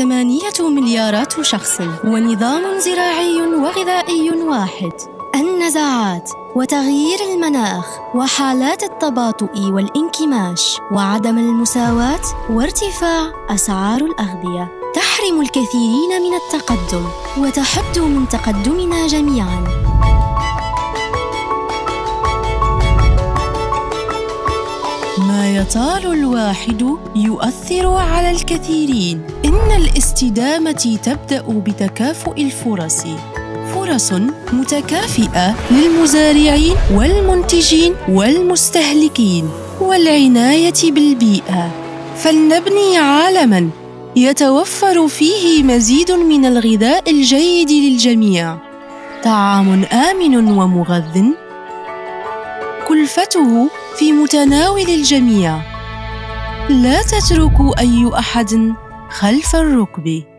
8 مليارات شخص ونظام زراعي وغذائي واحد. النزاعات وتغيير المناخ وحالات التباطؤ والانكماش وعدم المساواة وارتفاع أسعار الأغذية تحرم الكثيرين من التقدم وتحد من تقدمنا جميعاً. ما يطال الواحد يؤثر على الكثيرين. إن الاستدامة تبدأ بتكافؤ الفرص، فرص متكافئة للمزارعين والمنتجين والمستهلكين والعناية بالبيئة. فلنبني عالماً يتوفر فيه مزيد من الغذاء الجيد للجميع، طعام آمن ومغذٍ، كلفته في متناول الجميع. لا تتركوا أي أحد خلف الركب.